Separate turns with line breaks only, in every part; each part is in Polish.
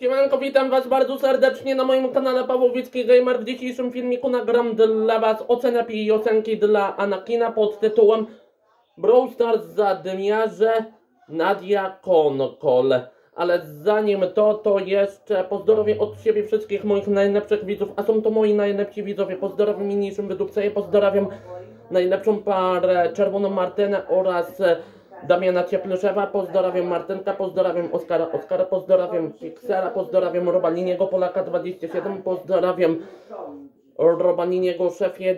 Siemanko, witam was bardzo serdecznie na moim kanale Pawłowicki Gamer. W dzisiejszym filmiku nagram dla was ocenę piosenki dla Anakina pod tytułem Brawl Stars Zadymiarze Nadia Konkol. Ale zanim to jeszcze pozdrowię od siebie wszystkich moich najlepszych widzów, a są to moi najlepsi widzowie. Pozdrawiam mniejszym wydupce, pozdrawiam najlepszą parę Czerwoną Martynę oraz Damiana Cieplyszewa, pozdrawiam Martynka, pozdrawiam Oskara, pozdrawiam Fixera, pozdrawiam Robaliniego Polaka 27, pozdrawiam Robaliniego Szefie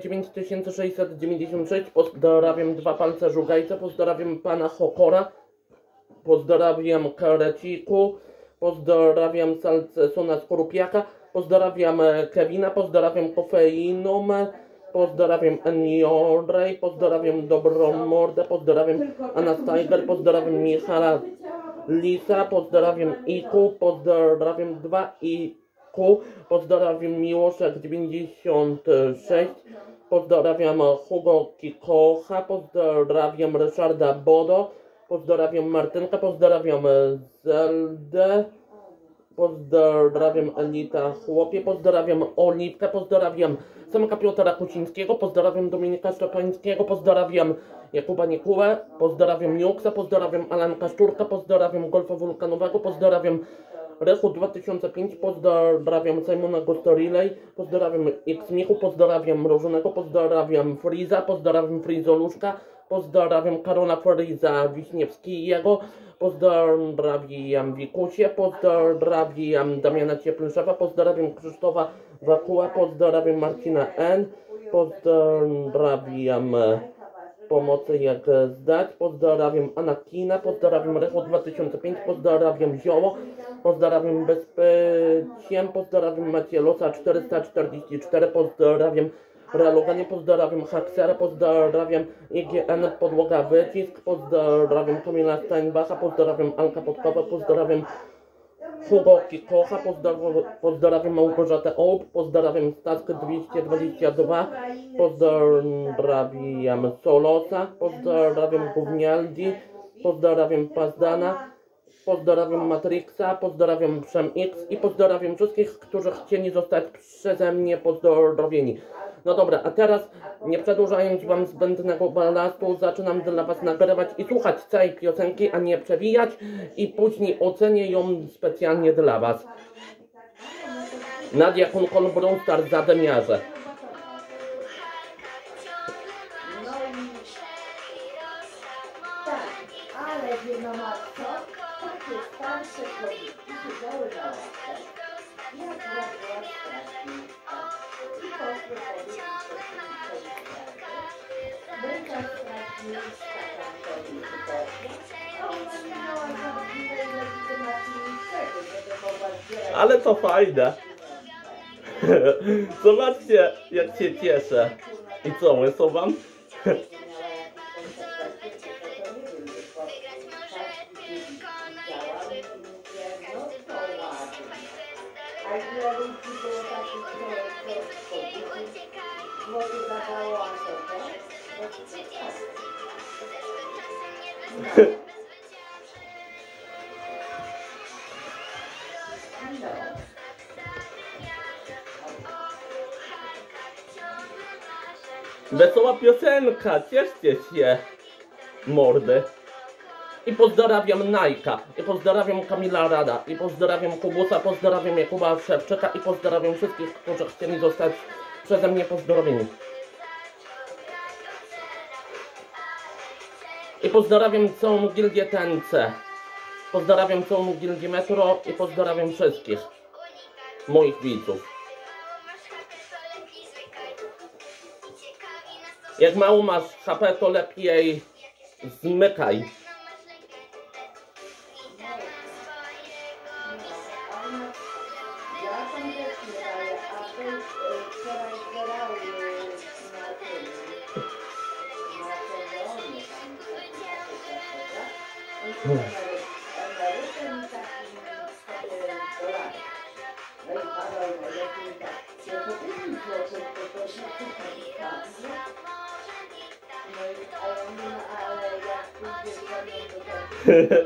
9696, pozdrawiam Dwa Palce Żugajce, pozdrawiam Pana Hokora, pozdrawiam Kareciku, pozdrawiam Salcesona Skorupiaka, pozdrawiam Kevina, pozdrawiam Kofeinum, pozdrawiam Eniorej, pozdrawiam Dobrą Mordę, pozdrawiam Anastiger, pozdrawiam Michała Lisa, pozdrawiam Iku, pozdrawiam 2IQ, pozdrawiam Miłoszek 96, pozdrawiam Hugo Kikocha, pozdrawiam Ryszarda Bodo, pozdrawiam Martynka, pozdrawiam Zeldę, pozdrawiam Elita Chłopie, pozdrawiam Oliwkę, pozdrawiam Samka Piotra Kucińskiego, pozdrawiam Dominika Szczepańskiego, pozdrawiam Jakuba Niekułę, pozdrawiam Niuksa, pozdrawiam Alanka Szczurka, pozdrawiam Golfa Wulkanowego, pozdrawiam Rechu 2005, pozdrawiam Simona Gostorillej, pozdrawiam X-Michu, pozdrawiam Mrożonego, pozdrawiam Friza, pozdrawiam Frizoluszka, pozdrawiam Karola Friza Wiśniewskiego, pozdrawiam Wikusie, pozdrawiam Damiana Cieplyszewa, pozdrawiam Krzysztofa Wakuła, pozdrawiam Marcina N, pozdrawiam Pomocy jak zdać, pozdrawiam Anakina, pozdrawiam Rechu 2005, pozdrawiam Zioło, pozdrawiam Bezpyciem, pozdrawiam Macielosa 444, pozdrawiam Reloganie, pozdrawiam Haksera, pozdrawiam IGN Podłoga Wycisk, pozdrawiam Kamila Steinbacha, pozdrawiam Alka Podkowa, pozdrawiam Hugo Kikocha, pozdrawiam Małgorzatę Ołb, pozdrawiam Staskę 222, pozdrawiam Solosa, pozdrawiam Gównialdi, pozdrawiam Pazdana, pozdrawiam Matrixa, pozdrawiam PrzemX i pozdrawiam wszystkich, którzy chcieli zostać przeze mnie pozdrowieni. No dobra, a teraz nie przedłużając wam zbędnego balastu, zaczynam dla was nagrywać i słuchać całej piosenki, a nie przewijać i później ocenię ją specjalnie dla was. Nadia Konkol, Brawl Stars Zadymiarze.
Tak, ale wie mama co? Takie starsze kobiety siedziały na ławce. Jak była strasznie. I poszły powiedzieć o tym Bryka strasznie skakał sobie wygodnie, a ona nie miała żadnej legitymacji niczego, żeby mogła zbierać.
Ale to fajne. Zobaczcie, jak się cieszę. I co, łyso wam?
A ile ludzi było takich, co złoty dawało, a co to?
Wesoła piosenka, cieszcie się, mordy. I pozdrawiam Najka, i pozdrawiam Kamila Rada, i pozdrawiam Kubusa, pozdrawiam Jakuba Szewczyka i pozdrawiam wszystkich, którzy chcieli zostać przeze mnie pozdrowieni. I pozdrawiam całą gildię TNC, pozdrawiam całą gildię Metro i pozdrawiam wszystkich moich widzów. Jak mało masz HP, to lepiej zmykaj.
No i, a ja mówię, no ale jak pójdziesz ze mną do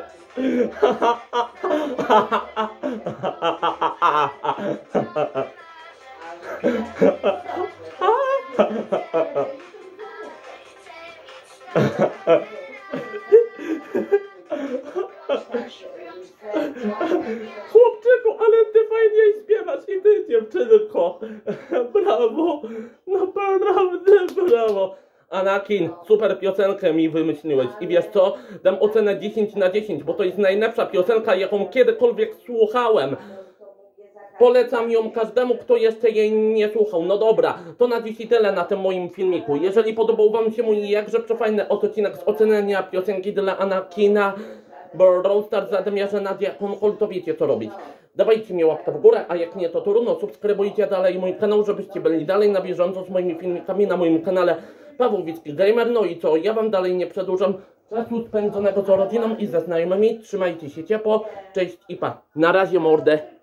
Chłopczyku, ale ty fajnie śpiewasz i ty, dziewczynko. Brawo, naprawdę brawo. Anakin, super piosenkę mi wymyśliłeś i wiesz co? Dam ocenę 10 na 10, bo to jest najlepsza piosenka, jaką kiedykolwiek słuchałem. Polecam ją każdemu, kto jeszcze jej nie słuchał. No dobra, to na dziś tyle na tym moim filmiku. Jeżeli podobał wam się mój jakże przefajny odcinek z oceniania piosenki dla Anakina, bo Rollstar zademierze nad jakąkolwiek, to wiecie co robić. Dawajcie mi łapkę w górę, a jak nie to trudno, subskrybujcie dalej mój kanał, żebyście byli dalej na bieżąco z moimi filmikami na moim kanale Paweł Wicki Gamer. No i co, ja wam dalej nie przedłużam czasu spędzonego z rodziną i ze znajomymi. Trzymajcie się ciepło, cześć i pa. Na razie mordę.